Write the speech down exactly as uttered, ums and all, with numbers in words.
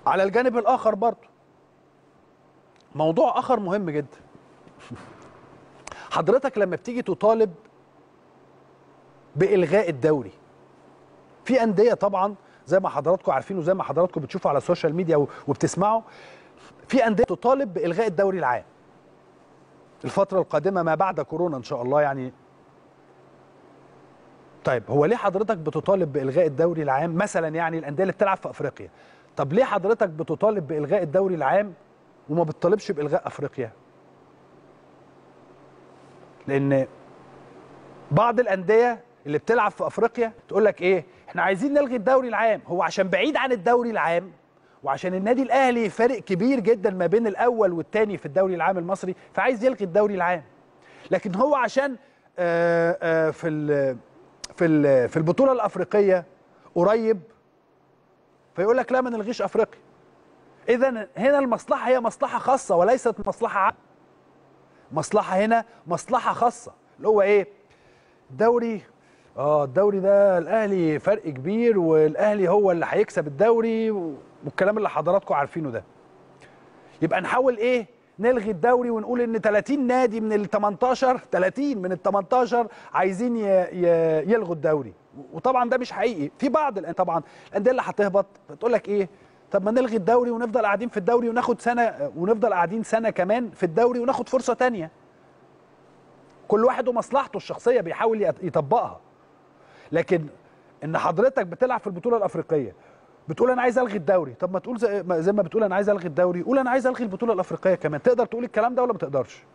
على الجانب الاخر برضه موضوع اخر مهم جدا. حضرتك لما بتيجي تطالب بالغاء الدوري، في انديه طبعا زي ما حضراتكم عارفين وزي ما حضراتكم بتشوفوا على السوشيال ميديا وبتسمعوا، في انديه تطالب بالغاء الدوري العام الفتره القادمه ما بعد كورونا ان شاء الله يعني. طيب هو ليه حضرتك بتطالب بالغاء الدوري العام مثلا؟ يعني الانديه اللي بتلعب في افريقيا، طب ليه حضرتك بتطالب بالغاء الدوري العام وما بتطالبش بالغاء افريقيا؟ لان بعض الانديه اللي بتلعب في افريقيا تقول لك ايه، احنا عايزين نلغي الدوري العام. هو عشان بعيد عن الدوري العام وعشان النادي الاهلي فارق كبير جدا ما بين الاول والثاني في الدوري العام المصري، فعايز يلغي الدوري العام. لكن هو عشان آآ آآ في ال في ال في البطوله الافريقيه قريب، فيقول لك لا ما نلغيش افريقيا. اذا هنا المصلحه هي مصلحه خاصه وليست مصلحه عامه. مصلحه هنا مصلحه خاصه اللي هو ايه؟ الدوري، اه الدوري ده الاهلي فرق كبير والاهلي هو اللي هيكسب الدوري والكلام اللي حضراتكم عارفينه ده. يبقى نحاول ايه؟ نلغي الدوري ونقول ان ثلاثين نادي من ال تمنتاشر، ثلاثين من ال تمنتاشر عايزين يلغوا الدوري. وطبعا ده مش حقيقي. في بعض الان طبعا الانديه اللي هتهبط بتقول لك ايه؟ طب ما نلغي الدوري ونفضل قاعدين في الدوري وناخد سنه ونفضل قاعدين سنه كمان في الدوري وناخد فرصه ثانيه. كل واحد ومصلحته الشخصيه بيحاول يطبقها. لكن ان حضرتك بتلعب في البطوله الافريقيه بتقول انا عايز الغي الدوري، طب ما تقول زي ما بتقول انا عايز الغي الدوري، قول انا عايز الغي البطوله الافريقيه كمان. تقدر تقول الكلام ده ولا ما تقدرش؟